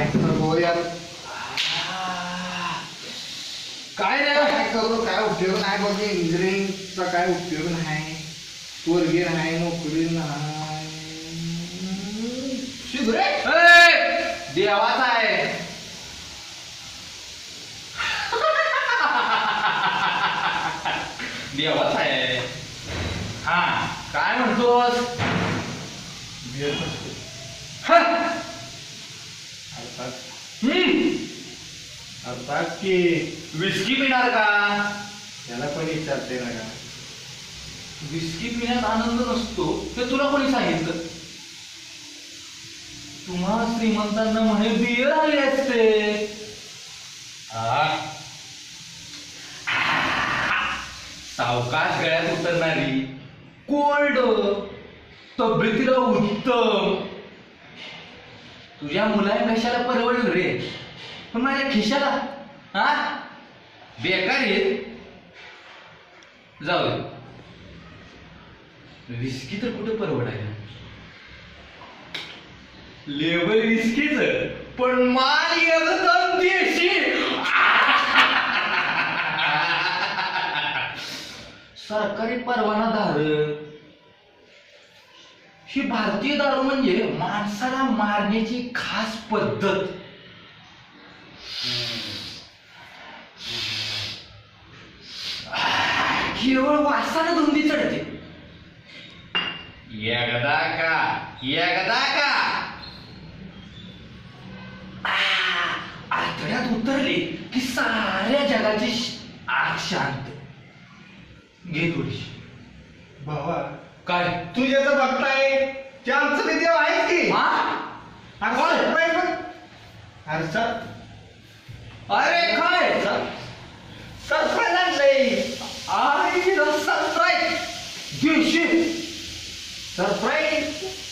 हो यार काय रे काय करू काय उपयोग नाही बघ इंजिनिअरिंगचा काय उपयोग नाही पोरगी नाही नोकरी नाही शिगरे देवाचा आहे देवाचा आहे हा काय म्हणतोस अर्थात की विस्की पिणार का त्याला पण विचारते ना का विस्की पिण्यात आनंद नसतो हे तुला कोणी सांगितलं तुम्हा श्रीमंतांना म्हणे बियर आले असते सावकाश गळ्यात उतरणारी कोल्ड तब्येतीला उत्तम तुझ्या मुलाने कशाला परवडलं रे पण माझ्या खिशाला हा बेकार आहे जाऊ दे विस्की तर कुठे परवडायला लेबल विस्कीच पण माल एकदम देशी सरकारी परवाना धारक ही भारतीय दारू म्हणजे माणसाला मारण्याची खास पद्धत केवळ वासानं धुंदी चढते एकदा का आतड्यात उतरले की साऱ्या जगाची आग शांत घे थोडीशी भावा काय तू ज्याचं बघताय ते आमचं ते देव आहे की अरे काय सरप्राईज आणलंय सरप्राईज देशी सरप्राईज